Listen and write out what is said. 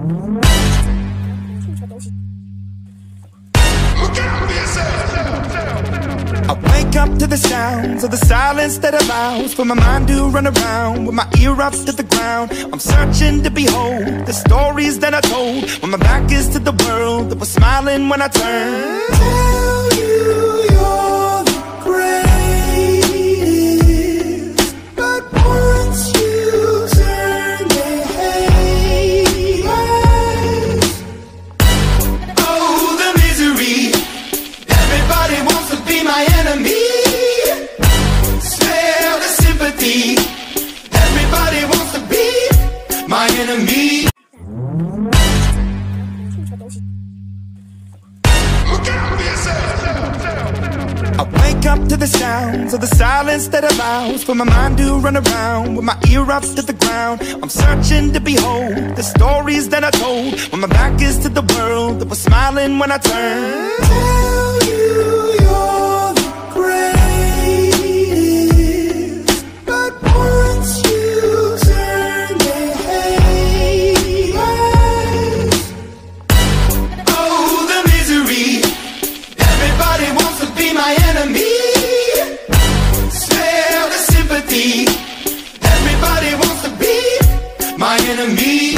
I wake up to the sounds of the silence that allows for my mind to run around with my ear up to the ground. I'm searching to behold the stories that I told when my back is to the world that was smiling when I turned. Tell you you're the greatest, but once you turn they hate us. Oh, the misery. Everybody wants to be my enemy. Spare the sympathy. Everybody wants to be my enemy. I wake up to the sounds of the silence that allows for my mind to run around with my ear up to the ground. I'm searching to behold the stories that I told when my back is to the world that was smiling when I turned. Tell you